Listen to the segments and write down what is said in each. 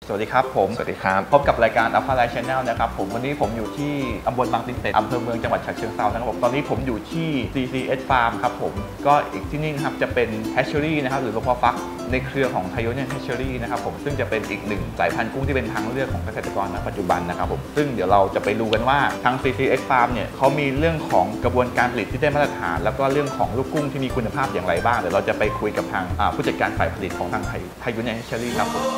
สวัสดีครับผมสวัสดีครับพบกับรายการ Alpha Life Channel นะครับผมวันนี้ผมอยู่ที่ตำบลบางตินเต็ดอำเภอเมืองจังหวัดฉะเชิงเทรานะครับผมตอนนี้ผมอยู่ที่ CCS Farm ครับผมก็อีกที่นี่นะครับจะเป็น Hatchery นะครับหรือโรงเพาะฟักในเครือของ Thaionian Hatchery นะครับผมซึ่งจะเป็นอีกหนึ่งสายพันธุ์กุ้งที่เป็นทางเลือกของเกษตรกรณปัจจุบันนะครับผมซึ่งเดี๋ยวเราจะไปดูกันว่าทาง CCS Farm เนี่ยเขามีเรื่องของกระบวนการผลิตที่ได้มาตรฐานแล้วก็เรื่องของลูกกุ้งที่มีคุณภาพอย่างไรบ้างเดี๋ยวเราจะไปคุยกับทางผู้จัดการฝ่ายผลิตของทาง Thaionian Hatchery ครับผม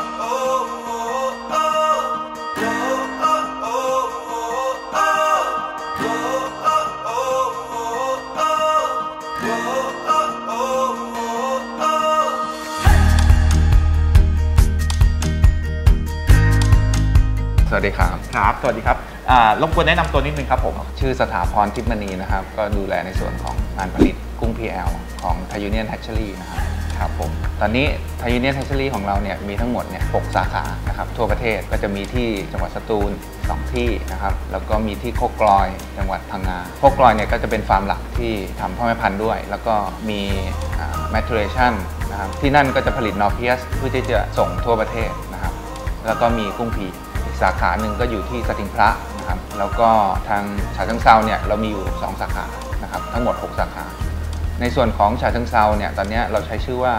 สวัสดีครับครับสวัสดีครับรบกวนแนะนำตัวนิดนึงครับผมชื่อสถาพรทิพย์มณีนะครับก็ดูแลในส่วนของงานผลิตกุ้ง PL ของ Thaionian Hatchery นะครับครับผมตอนนี้ Thaionian Hatchery ของเราเนี่ยมีทั้งหมดเนี่ย6สาขานะครับทั่วประเทศก็จะมีที่จังหวัดสตูล2ที่นะครับแล้วก็มีที่โคกลอยจังหวัดพังงาโคกลอยเนี่ยก็จะเป็นฟาร์มหลักที่ทำพ่อแม่พันธุ์ด้วยแล้วก็มีmaturation นะครับที่นั่นก็จะผลิตนอร์เพียสเพื่อที่จะส่งทั่วประเทศนะครับแล้วก็มีกุ้งพีสาขาหนึ่งก็อยู่ที่สติงพระนะครับแล้วก็ทางฉะเชิงเทราเนี่ยเรามีอยู่2สาขานะครับทั้งหมด6สาขาในส่วนของฉะเชิงเทราเนี่ยตอนนี้เราใช้ชื่อว่า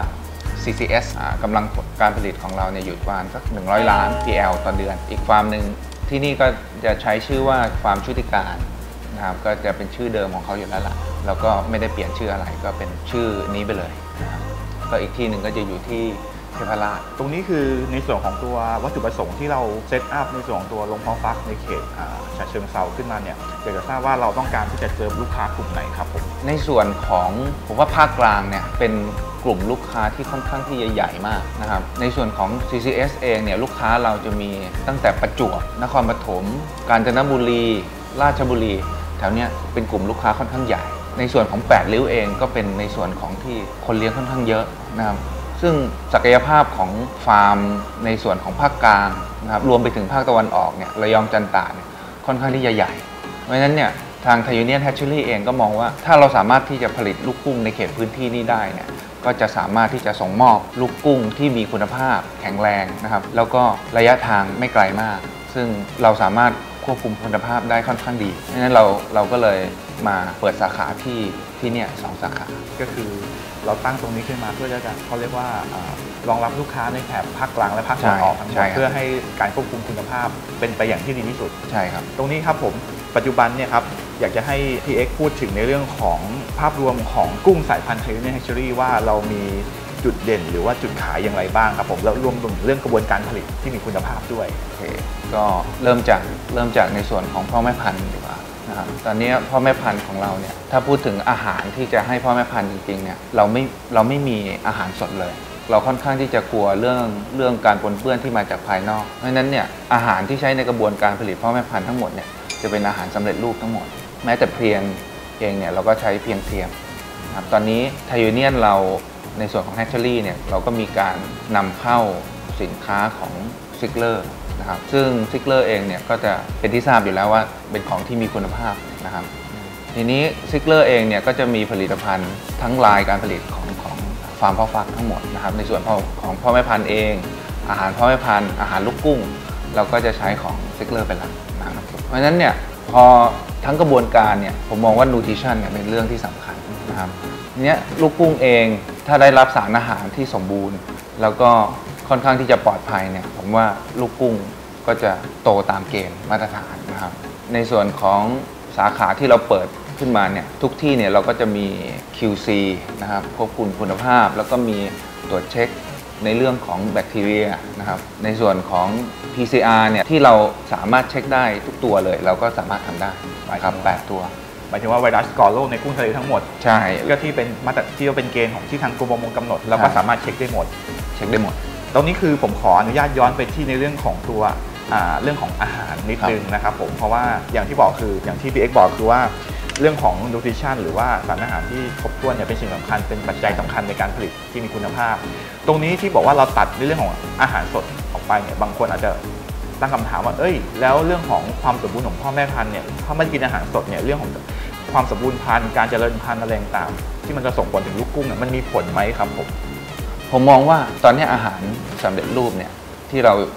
CCS กำลังการผลิตของเราเนี่ยอยู่ประมาณสัก100 ล้าน PL ต่อเดือนอีกฟาร์มหนึ่งที่นี่ก็จะใช้ชื่อว่าฟาร์มชุติการนะครับก็จะเป็นชื่อเดิมของเขาอยู่แล้วล่ะแล้วก็ไม่ได้เปลี่ยนชื่ออะไรก็เป็นชื่อนี้ไปเลยนะครับก็อีกที่หนึ่งก็จะอยู่ที่เทพราชตรงนี้คือในส่วนของตัววัตถุประสงค์ที่เราเซตอัพในส่วนของตัวโรงเพาะฟักในเขตฉะเชิงเทราขึ้นมาเนี่ยอยากจะทราบว่าเราต้องการที่จะเซิร์ฟลูกค้ากลุ่มไหนครับผมในส่วนของผมว่าภาคกลางเนี่ยเป็นกลุ่มลูกค้าที่ค่อนข้างที่ใหญ่มากนะครับในส่วนของ CCS เองเนี่ยลูกค้าเราจะมีตั้งแต่ประจวบนครปฐมกาญจนบุรีราชบุรีแถวเนี้ยเป็นกลุ่มลูกค้าค่อนข้างใหญ่ในส่วนของ8ริ้วเองก็เป็นในส่วนของที่คนเลี้ยงค่อนข้างเยอะนะครับซึ่งศักยภาพของฟาร์มในส่วนของภาคกลางนะครับรวมไปถึงภาคตะวันออกเนี่ยระยองจันตาเนี่ยค่อนข้างที่จะใหญ่เพราะฉะนั้นเนี่ยทาง Thaionian Hatchery เองก็มองว่าถ้าเราสามารถที่จะผลิตลูกกุ้งในเขตพื้นที่นี้ได้เนี่ยก็จะสามารถที่จะส่งมอบลูกกุ้งที่มีคุณภาพแข็งแรงนะครับแล้วก็ระยะทางไม่ไกลมากซึ่งเราสามารถควบคุมคุณภาพได้ค่อนข้างดีเพราะฉะนั้นเราก็เลยมาเปิดสาขาที่เนี่ย2 สาขาก็คือเราตั้งตรงนี้ขึ้นมาเพื่อจะเขาเรียกว่ารองรับลูกค้าในแถบภาคกลางและภาคตะวันออกทั้งหมดเพื่อให้การควบคุมคุณภาพเป็นไปอย่างที่ดีที่สุดใช่ครับตรงนี้ครับผมปัจจุบันเนี่ยครับอยากจะให้พี่เอ็กซ์พูดถึงในเรื่องของภาพรวมของกุ้งสายพันธุ์ Thaionian Hatchery ว่าเรามีจุดเด่นหรือว่าจุดขายอย่างไรบ้างครับผมแล้วรวมถึงเรื่องกระบวนการผลิตที่มีคุณภาพด้วยโอเคก็เริ่มจากในส่วนของพ่อแม่พันธุ์ดีกว่านะครับตอนนี้พ่อแม่พันธุ์ของเราเนี่ยถ้าพูดถึงอาหารที่จะให้พ่อแม่พันธุ์จริงๆเนี่ยเราไม่มีอาหารสดเลยเราค่อนข้างที่จะกลัวเรื่องการปนเปื้อนที่มาจากภายนอกเพราะฉะนั้นเนี่ยอาหารที่ใช้ในกระบวนการผลิตพ่อแม่พันธุ์ทั้งหมดเนี่ยจะเป็นอาหารสำเร็จรูปทั้งหมดแม้แต่เพลียงเองเนี่ยเราก็ใช้เพียงเทียมครับตอนนี้ Thaionian เราในส่วนของ Hatchery เนี่ยเราก็มีการนำเข้าสินค้าของซิกเลอร์นะครับซึ่งซิกเลอร์เองเนี่ยก็จะเป็นที่ทราบอยู่แล้วว่าเป็นของที่มีคุณภาพนะครับทีนี้ซิกเลอร์เองเนี่ยก็จะมีผลิตภัณฑ์ทั้งลายการผลิตของฟาร์มเพาะฟักทั้งหมดนะครับในส่วนของพ่อแม่พันธุ์เองอาหารพ่อแม่พันธุ์อาหารลูกกุ้งเราก็จะใช้ของซิกเลอร์เป็นหลักนะครับเพราะฉะนั้นเนี่ยพอทั้งกระบวนการเนี่ยผมมองว่า nutrition เนี่ยเป็นเรื่องที่สำคัญนะครับเนี้ยลูกกุ้งเองถ้าได้รับสารอาหารที่สมบูรณ์แล้วก็ค่อนข้างที่จะปลอดภัยเนี่ยผมว่าลูกกุ้งก็จะโตตามเกณฑ์มาตรฐานนะครับในส่วนของสาขาที่เราเปิดขึ้นมาเนี่ยทุกที่เนี่ยเราก็จะมี QC นะครับควบคุมคุณภาพแล้วก็มีตรวจเช็คในเรื่องของแบคทีเรียนะครับในส่วนของ PCR เนี่ยที่เราสามารถเช็คได้ทุกตัวเลยเราก็สามารถทำได้ครับ8 ตัวหมายถึงว่าไวรัสก่อโรคในกุ้งทะเลทั้งหมดใช่ก็ที่เป็นมาตรที่เป็นเกณฑ์ของที่ทางกรมประมงกำหนดเราก็สามารถเช็คได้หมดตรงนี้คือผมขออนุญาตย้อนไปที่ในเรื่องของตัวเรื่องของอาหารนิดนึงนะครับผมเพราะว่าอย่างที่บอกคืออย่างที่พี่เอ็กซ์บอกคือว่าเรื่องของ nutrition หรือว่าสารอาหารที่ครบถ้วนเนี่ยเป็นสิ่งสำคัญเป็นปัจจัยสำคัญในการผลิตที่มีคุณภาพตรงนี้ที่บอกว่าเราตัดในเรื่องของอาหารสดออกไปเนี่ยบางคนอาจจะตั้งคำถามว่าแล้วเรื่องของความสมบูรณ์ของพ่อแม่พันธุ์เนี่ยถ้าไม่กินอาหารสดเนี่ยเรื่องของความสมบูรณ์พันธุ์การเจริญพันธุ์อะไรต่างๆที่มันจะส่งผลถึงลูกกุ้งเนี่ยมันมีผลไหมครับผมผมมองว่าตอนนี้อาหารสำเร็จรูปเนี่ยที่เรา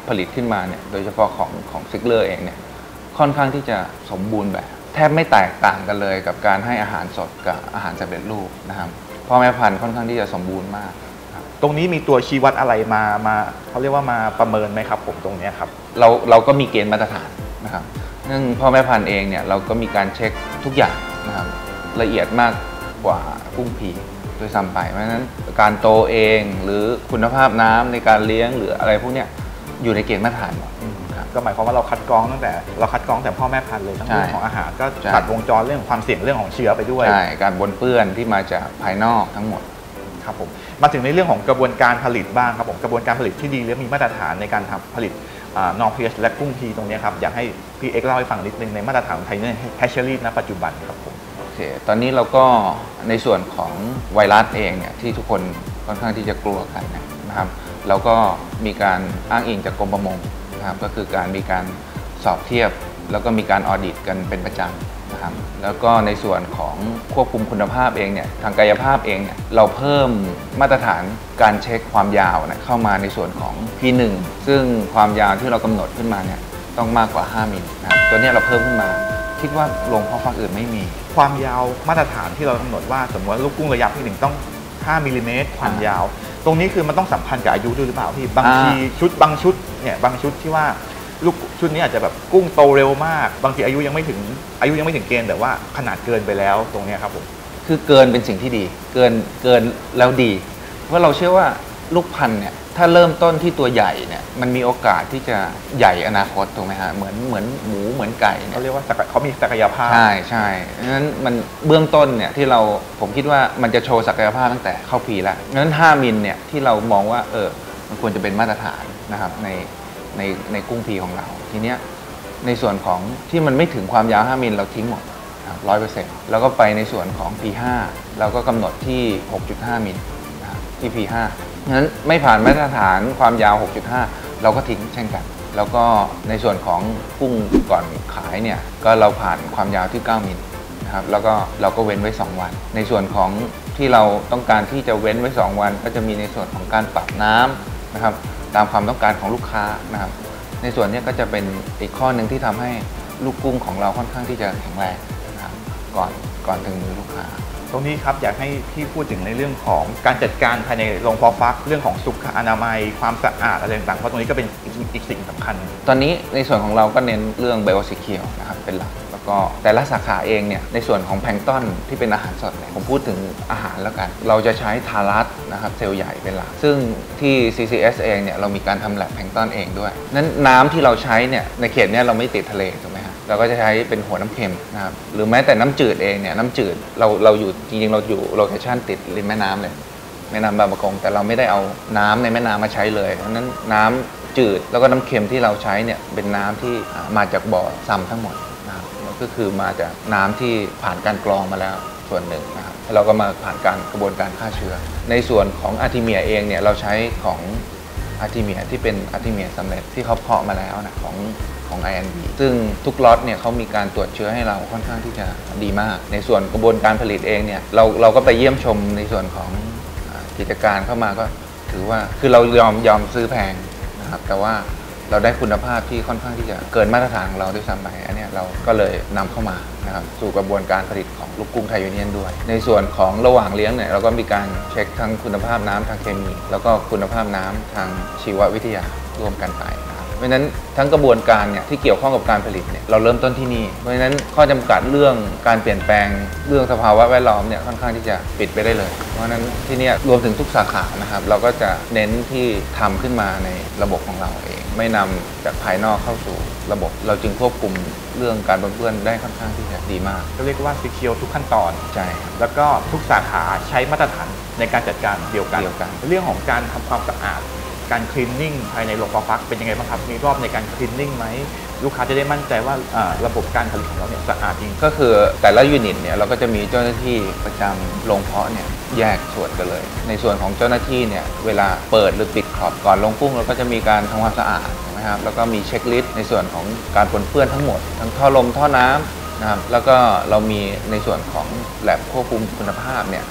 ผลิตขึ้นมาเนี่ยโดยเฉพาะของซิกเลอร์เองเนี่ยค่อนข้างที่จะสมบูรณ์แบบแทบไม่แตกต่างกันเลยกับการให้อาหารสดกับอาหารสำเร็จรูปนะครับพ่อแม่พันธุ์ค่อนข้างที่จะสมบูรณ์มากตรงนี้มีตัวชี้วัดอะไรมาเขาเรียกว่ามาประเมินไหมครับผมตรงนี้ครับเราก็มีเกณฑ์มาตรฐานนะครับเนื่องพ่อแม่พันธุ์เองเนี่ยเราก็มีการเช็คทุกอย่างนะครับละเอียดมากกว่ากุ้งผีโดยซ้ำไปเพราะฉะนั้นการโตเองหรือคุณภาพน้ำในการเลี้ยงหรืออะไรพวกเนี้ยอยู่ในเกณฑ์มาตรฐานหมดก็หมายความว่าเราคัดกรองแต่พ่อแม่พันธุ์เลยทั้งเรื่องของอาหารก็ตัดวงจรเรื่องความเสี่ยงเรื่องของเชื้อไปด้วยใช่การปนเปื้อนที่มาจากภายนอกทั้งหมดครับผมมาถึงในเรื่องของกระบวนการผลิตบ้างครับผมกระบวนการผลิตที่ดีและมีมาตรฐานในการทำผลิตนอร์เพชและกุ้งพีตรงนี้ครับอยากให้พี่เอ็กเล่าให้ฟังนิดนึงในมาตรฐานไทยเนี่ยแฮชเชอรี่ณปัจจุบันครับผมโอเคตอนนี้เราก็ในส่วนของไวรัสเองเนี่ยที่ทุกคนค่อนข้างที่จะกลัวกันนะครับเราก็มีการอ้างอิงจากกรมประมงนะครับก็คือมีการสอบเทียบแล้วก็มีการออดิตกันเป็นประจำนะครับแล้วก็ในส่วนของควบคุมคุณภาพเองเนี่ยทางกายภาพเองเนี่ยเราเพิ่มมาตรฐานการเช็คความยาวเข้ามาในส่วนของ P1 ซึ่งความยาวที่เรากำหนดขึ้นมาเนี่ยต้องมากกว่า5มิลนะครับตัวนี้เราเพิ่มขึ้นมาคิดว่าโรงเพาะฟักอื่นไม่มีความยาวมาตรฐานที่เรากำหนดว่าสมมติว่าลูกกุ้งระยะที่1ต้อง5มิลลิเมตรความยาวตรงนี้คือมันต้องสัมพันธ์กับอายุด้วยหรือเปล่าพี่บางทีบางชุดที่ว่าลูกชุดนี้อาจจะแบบกุ้งโตเร็วมากบางทีอายุยังไม่ถึงเกณฑ์แต่ว่าขนาดเกินไปแล้วตรงนี้ครับผมคือเกินเป็นสิ่งที่ดีเกินแล้วดีเพราะเราเชื่อว่าลูกพันธุ์เนี่ยถ้าเริ่มต้นที่ตัวใหญ่เนี่ยมันมีโอกาสที่จะใหญ่อนาคตถูกไหมฮะเหมือนหมูเหมือนไก่เขาเรียกว่าเขามีศักยภาพใช่เพราะฉะนั้นมันเบื้องต้นเนี่ยที่ผมคิดว่ามันจะโชว์ศักยภาพตั้งแต่เข้าปีแล้วงั้น5มิลเนี่ยที่เรามองว่ามันควรจะเป็นมาตรฐานนะครับในกุ้งพีของเราทีเนี้ยในส่วนของที่มันไม่ถึงความยาว5มิลเราทิ้งหมด 100% แล้วก็ไปในส่วนของ P5 เราก็กำหนดที่ 6.5 มิลที่ P5 งั้นไม่ผ่านมาตรฐานความยาว 6.5 เราก็ทิ้งเช่นกันแล้วก็ในส่วนของกุ้งก่อนขายเนี่ยก็เราผ่านความยาวที่ 9 มิลนะครับแล้วก็เราก็เว้นไว้ 2 วันในส่วนของที่เราต้องการที่จะเว้นไว้ 2 วันก็จะมีในส่วนของการปรับน้ำนะครับตามความต้องการของลูกค้านะครับในส่วนนี้ก็จะเป็นอีกข้อหนึ่งที่ทำให้ลูกกุ้งของเราค่อนข้างที่จะแข็งแรงนะครับก่อนถึงมือลูกค้าตรงนี้ครับอยากให้พี่พูดถึงในเรื่องของการจัดการภายในโรงเพาะฟักเรื่องของสุขอนามัยความสะอาดอะไรต่างๆเพราะตรงนี้ก็เป็นอีกสิ่งสำคัญตอนนี้ในส่วนของเราก็เน้นเรื่อง Biosecure นะครับเป็นหลักแล้วก็แต่ละสาขาเองเนี่ยในส่วนของแพลงก์ต้นที่เป็นอาหารสดผมพูดถึงอาหารแล้วกันเราจะใช้ทารัสนะครับเซลล์ใหญ่เป็นหลักซึ่งที่ CCS เองเนี่ยเรามีการทำแลบแพลงก์ต้นเองด้วยนั้นน้ำที่เราใช้เนี่ยในเขตนี้เราไม่ติดทะเลถูกไหมครับเราก็จะใช้เป็นหัวน้ำเค็มนะครับหรือแม้แต่น้ำจืดเองเนี่ยน้ำจืดเราอยู่จริงๆเราอยู่โลเคชั่นติดริมแม่น้ำเลยแม่น้ำบางประกงแต่เราไม่ได้เอาน้ำในแม่น้ำมาใช้เลยเพราะนั้นน้ำจืดแล้วก็น้ำเค็มที่เราใช้เนี่ยเป็นน้ำที่มาจากบ่อซ้ำทั้งหมดนะครับก็คือมาจากน้ำที่ผ่านการกรองมาแล้วส่วนหนึ่งนะครับเราก็มาผ่านการกระบวนการฆ่าเชื้อในส่วนของอาร์ติเมียเองเนี่ยเราใช้ของอาร์ติเมียที่เป็นอาร์ติเมียสำเร็จที่เขาเพาะมาแล้วนะของ INB ซึ่งทุกล็อตเนี่ยเขามีการตรวจเชื้อให้เราค่อนข้างที่จะดีมากในส่วนกระบวนการผลิตเองเนี่ยเราก็ไปเยี่ยมชมในส่วนของกิจการเข้ามาก็ถือว่าคือเรายอมซื้อแพงนะครับแต่ว่าเราได้คุณภาพที่ค่อนข้างที่จะเกินมาตรฐานของเราด้วยซ้ำไปอันนี้เราก็เลยนำเข้ามานะครับสู่กระบวนการผลิตของลูกกุ้งไทยยูเนียนด้วยในส่วนของระหว่างเลี้ยงเนี่ยเราก็มีการเช็คทั้งคุณภาพน้ำทางเคมีแล้วก็คุณภาพน้ำทางชีววิทยาร่วมกันไปเพราะฉะนั้นทั้งกระบวนการเนี่ยที่เกี่ยวข้องกับการผลิตเนี่ยเราเริ่มต้นที่นี่เพราะฉะนั้นข้อจำกัดเรื่องการเปลี่ยนแปลงเรื่องสภาวะแวดล้อมเนี่ยค่อนข้างที่จะปิดไปได้เลยเพราะฉะนั้นที่นี่รวมถึงทุกสาขานะครับเราก็จะเน้นที่ทำขึ้นมาในระบบของเราเองไม่นำจากภายนอกเข้าสู่ระบบเราจึงควบคุมเรื่องการปนเปื้อนได้ค่อนข้างที่จะดีมากก็เรียกว่าซีเคียวทุกขั้นตอนใช่แล้วก็ทุกสาขาใช้มาตรฐานในการจัดการเดียวกันเรื่องของการทำความสะอาดการคลีนนิ่งภายในโรงเพาะฟักเป็นยังไงบ้างครับมีรอบในการคลีนนิ่งไหมลูกค้าจะได้มั่นใจว่าระบบการผลิตของเราเนี่ยสะอาดจริงก็คือแต่ละยูนิตเนี่ยเราก็จะมีเจ้าหน้าที่ประจำโรงเพาะเนี่ยแยกส่วนกันเลยในส่วนของเจ้าหน้าที่เนี่ยเวลาเปิดหรือปิดขอบก่อนลงกุ้งเราก็จะมีการทำความสะอาดนะครับแล้วก็มีเช็คลิสต์ในส่วนของการปนเปื้อนทั้งหมดทั้งท่อลมท่อน้ำนะครับแล้วก็เรามีในส่วนของแลบควบคุมคุณภาพเนี่ย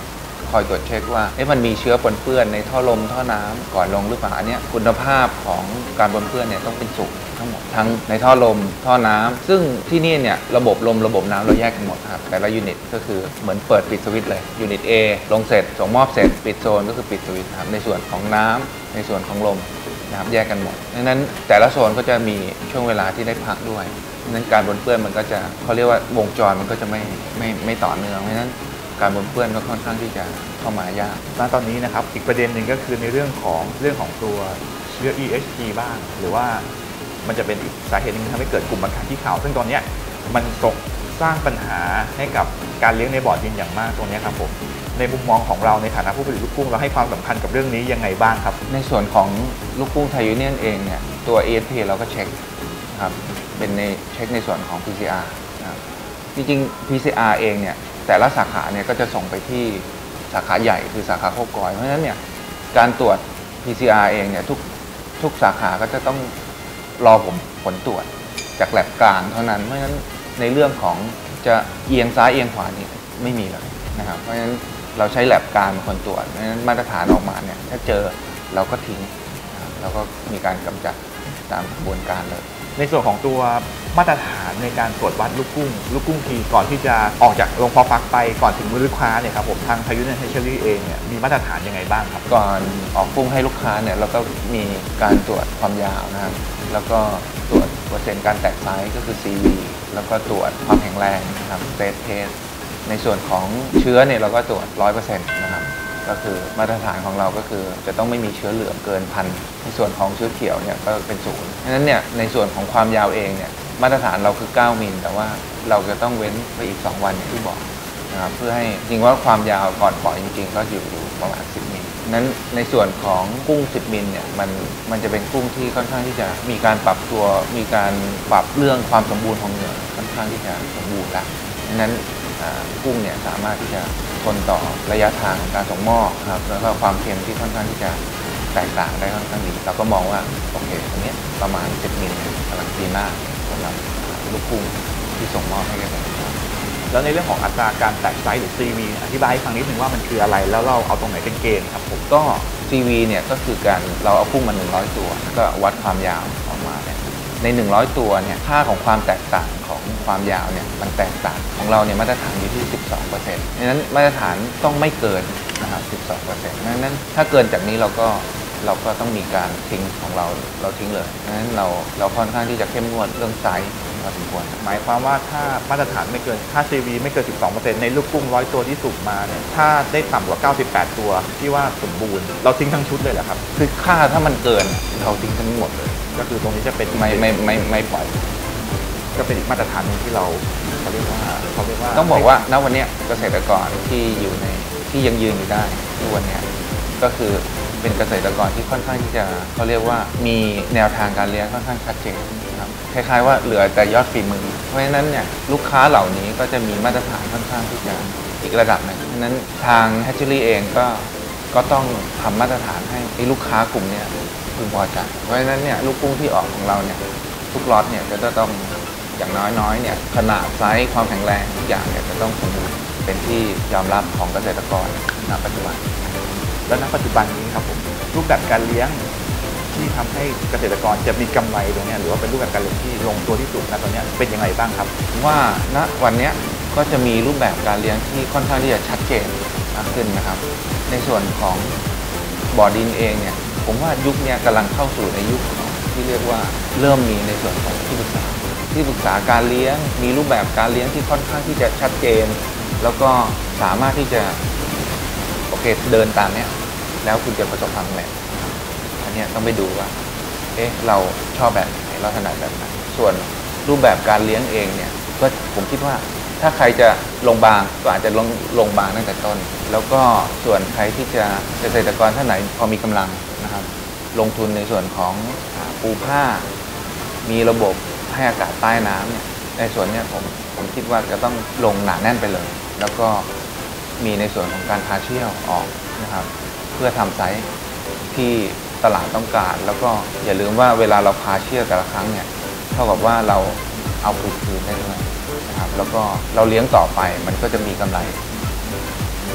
คอยตรวจเช็คว่ามันมีเชื้อปนเปื้อนในท่อลมท่อน้ำก่อนลงหรือเปล่าอันนี้คุณภาพของการปนเปื้อนเนี่ยต้องเป็นศูนย์ทั้งหมดทั้งในท่อลมท่อน้ำซึ่งที่นี่เนี่ยระบบลมระบบน้ำเราแยกกันหมดครับแต่ละยูนิตก็คือเหมือนเปิดปิดสวิตช์เลยยูนิต A ลงเสร็จส่งมอบเสร็จปิดโซนก็คือปิดสวิตช์ครับในส่วนของน้ำในส่วนของลมนะครับแยกกันหมดดังนั้นแต่ละโซนก็จะมีช่วงเวลาที่ได้พักด้วยดังนั้นการปนเปื้อนมันก็จะเขาเรียกว่าวงจรมันก็จะไม่ต่อเนื่องเพราะฉะนั้นการปนเปื้อนก็ค่อนข้างที่จะเข้ามายากณตอนนี้นะครับอีกประเด็นหนึ่งก็คือในเรื่องของตัวเชื้อ EHP บ้างหรือว่ามันจะเป็นอีกสาเหตุหนึงที่ทำให้เกิดกลุ่มอาการขี้ขาวซึ่งตอนนี้มันสร้างปัญหาให้กับการเลี้ยงในบ่อดินอย่างมากตรงนี้ครับผมในมุมมองของเราในฐานะผู้ผลิตลูกกุ้งเราให้ความสำคัญกับเรื่องนี้ยังไงบ้างครับในส่วนของลูกกุ้งไทยยูเนียนเองเนี่ยตัว EHP เราก็เช็คครับเป็นในเช็คในส่วนของ PCR นะครับจริงๆ PCR เองเนี่ยแต่ละสาขาเนี่ยก็จะส่งไปที่สาขาใหญ่คือสาขาโคกอยเพราะฉะนั้นเนี่ยการตรวจ PCR เองเนี่ยทุกสาขาก็จะต้องรอผลตรวจจากแลบกลางเท่านั้นเพราะฉะนั้นในเรื่องของจะเอียงซ้ายเอียงขวานี่ไม่มีเลยนะครับเพราะฉะนั้นเราใช้แลบกลางเป็นคนตรวจเพราะฉะนั้นมาตรฐานออกมาเนี่ยถ้าเจอเราก็ทิ้งเราก็มีการกำจัดตามกระบวนการเลยในส่วนของตัวมาตรฐานในการตรวจวัดลูกกุ้งทีก่อนที่จะออกจากโรงเพาะฟักไปก่อนถึงมือลูกค้าเนี่ยครับผมทางพายุเนเชอรี่เองเนี่ยมีมาตรฐานยังไงบ้างครับก่อนออกกุ้งให้ลูกค้าเนี่ยเราก็มีการตรวจความยาวนะครับแล้วก็ตรวจเปอร์เซ็นต์การแตกไซส์ก็คือ CV แล้วก็ตรวจความแข็งแรงนะครับเซตเทสในส่วนของเชื้อเนี่ยเราก็ตรวจ 100% นะครับก็คือมาตรฐานของเราก็คือจะต้องไม่มีเชื้อเหลืองเกินพันในส่วนของเชื้อเขียวเนี่ยก็เป็นศูนย์ดังนั้นเนี่ยในส่วนของความยาวเองเนี่ยมาตรฐานเราคือ9มิลแต่ว่าเราจะต้องเว้นไปอีก2วันอย่างที่บอกนะครับเพื่อให้จริงว่าความยาวก่อนปล่อยจริงๆก็อยู่ประมาณ10มิลนั้นในส่วนของกุ้ง10มิลเนี่ยมันจะเป็นกุ้งที่ค่อนข้างที่จะมีการปรับตัวมีการปรับเรื่องความสมบูรณ์ของเนื้อค่อนข้างที่จะสมบูรณ์แล้วดังนั้นกุ้งเนี่ยสามารถที่จะทนต่อระยะทางของการส่งมอบครับแล้วก็ความเค็มที่ค่อนข้างที่จะแตกต่างได้ค่อนข้างดีเราก็มองว่าโอเคตรงนี้ประมาณ10มิลกำลังดีมากสำหรับลูกกุ้งที่ส่งมอบให้เกษตรกรแล้วในเรื่องของอัตราการแตกไซส์หรือ CV อธิบายให้ฟังนิดนึงว่ามันคืออะไรแล้วเราเอาตรงไหนเป็นเกณฑ์ครับผมก็ CV เนี่ยก็คือการเราเอากุ้งมา100ตัวก็วัดความยาวออกมาเนี่ยใน100ตัวเนี่ยค่าของความแตกต่างของความยาวเนี่ยมันแตกต่างของเราเนี่ยมาตรฐานอยู่ที่ 12%ดังนั้นมาตรฐานต้องไม่เกินนะครับ 12% ดังนั้นถ้าเกินจากนี้เราก็ต้องมีการทิ้งของเราทิ้งเลยดังนั้นเราค่อนข้างที่จะเข้มงวดเรื่องไซส์พอสมควรหมายความว่าถ้ามาตรฐานไม่เกินค่า CV ไม่เกิน 12% ในลูกกุ้ง100ตัวที่สูบมาเนี่ยถ้าได้ต่ำกว่า98ตัวที่ว่าสมบูรณ์เราทิ้งทั้งชุดเลยเหรอครับคือค่าถ้ามันเกินเราทิ้งทั้งหมดเลยก็คือตรงนี้จะเป็นไม่ปล่อยก็เป็นอีกมาตรฐานนึงที่เราเรียกว่าต้องบอกว่าณวันนี้เกษตรกรที่อยู่ในที่ยังยืนอยู่ได้ทุกวันนี้ก็คือเป็นเกษตรกรที่ค่อนข้างที่จะเขาเรียกว่ามีแนวทางการเลี้ยงค่อนข้างชัดเจนนะครับคล้ายๆว่าเหลือแต่ยอดฝีมือเพราะฉะนั้นเนี่ยลูกค้าเหล่านี้ก็จะมีมาตรฐานค่อนข้างที่จะอีกระดับหนึ่งเพราะฉะนั้นทางแฮชเชอรี่เองก็ต้องทำมาตรฐานให้ลูกค้ากลุ่มนี้พึงพอใจเพราะฉะนั้นเนี่ยลูกกุ้งที่ออกของเราเนี่ยทุกล็อตเนี่ยจะต้องอย่างน้อยๆเนี่ยขนาดไซส์ความแข็งแรงทุกอย่างเนี่ยจะต้องสมบูรณ์เป็นที่ยอมรับของเกษตรกรณปัจจุบันและณปัจจุบันนี้ครับผมรูปแบบการเลี้ยงที่ทำให้เกษตรกรจะมีกำไรตรงนี้หรือว่าเป็นรูปแบบการเลี้ยงที่ลงตัวที่สุดณตอนนี้เป็นยังไงบ้างครับว่าณวันนี้ก็จะมีรูปแบบการเลี้ยงที่ค่อนข้างที่จะชัดเจนมากขึ้นนะครับในส่วนของบ่อดินเองเนี่ยผมว่ายุคนี้กำลังเข้าสู่ในยุคที่เรียกว่าเริ่มมีในส่วนของที่ปรึกษาการเลี้ยงมีรูปแบบการเลี้ยงที่ค่อนข้างที่จะชัดเจนแล้วก็สามารถที่จะโอเคเดินตามเนี้ยแล้วคุณจะประสบความสำเร็จอันนี้ต้องไปดูว่าเราชอบแบบไหนเราถนัดแบบไหนส่วนรูปแบบการเลี้ยงเองเนี่ยก็ผมคิดว่าถ้าใครจะลงบางก็อาจจะลงบางตั้งแต่ต้นแล้วก็ส่วนใครที่จะเกษตรกรท่านไหนพอมีกำลังนะครับลงทุนในส่วนของปูผ้ามีระบบให้อากาศใต้น้ำเนี่ยในส่วนนี้ผมคิดว่าจะต้องลงหนาแน่นไปเลยแล้วก็มีในส่วนของการพาเชี่ยวออกนะครับเพื่อทำไซส์ที่ตลาดต้องการแล้วก็อย่าลืมว่าเวลาเราพาเชี่ยวแต่ละครั้งเนี่ยเท่ากับว่าเราเอาคืนได้ด้วยนะครับแล้วก็เราเลี้ยงต่อไปมันก็จะมีกำไร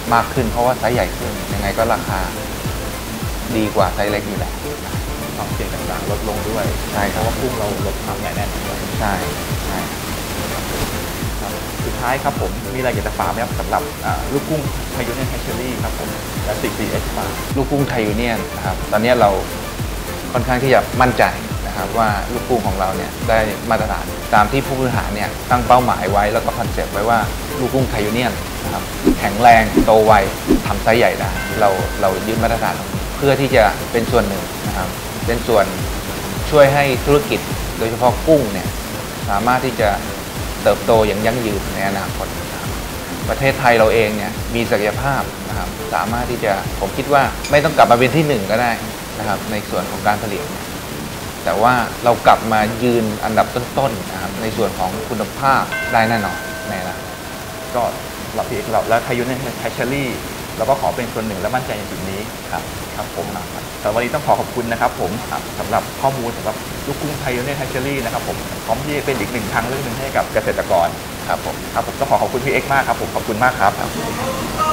มากขึ้นเพราะว่าไซส์ใหญ่ขึ้นยังไงก็ราคาดีกว่าไซส์เล็กอยู่แล้วความเสี่ยงต่างๆลดลงด้วยใช่คเพรับราะว่ากุ้งเราลดความใหญ่แน่นอนด้วยใช่ใช่ครับสุดท้ายครับผมมีอะไรอยากจะฝากไหมครับสำหรับลูกกุ้งไทยยูเนียนแฮชเชอรี่ครับผมและ 4CH ฟาร์มลูกกุ้งไทยยูเนียนนะครับตอนนี้เราค่อนข้างที่จะมั่นใจนะครับว่าลูกกุ้งของเราเนี่ยได้มาตรฐานตามที่ผู้บริหารเนี่ยตั้งเป้าหมายไว้แล้วก็คอนเซปต์ไว้ว่าลูกกุ้งไทยยูเนียนนะครับแข็งแรงโตไวทำไซส์ใหญ่ได้เรายึดมาตรฐานตรงนี้เพื่อที่จะเป็นส่วนหนึ่งนะครับเป็นส่วนช่วยให้ธุรกิจโดยเฉพาะกุ้งเนี่ยสามารถที่จะเติบโตอย่างยั่งยืนในอนาคตนะครับประเทศไทยเราเองเนี่ยมีศักยภาพนะครับสามารถที่จะผมคิดว่าไม่ต้องกลับมาเป็นที่หนึ่งก็ได้นะครับในส่วนของการผลิตเนี่ยแต่ว่าเรากลับมายืนอันดับต้นๆนะครับในส่วนของคุณภาพได้แน่นอนในอนาคตก็เราพี่เอกเราและไทยยูเนียนแฮชเชอรี่เราก็ขอเป็นส่วนหนึ่งและมั่นใจในจุดนี้ครับผมแต่วันนี้ต้องขอขอบคุณนะครับผมสำหรับข้อมูลสำหรับลูกกุ้งไทยยูเนียนแฮชเชอรี่นะครับผมพร้อมที่จะเป็นอีกหนึ่งทางเลือกหนึ่งให้กับเกษตรกรครับผมต้องขอขอบคุณพี่เอกมากครับผมขอบคุณมากครับ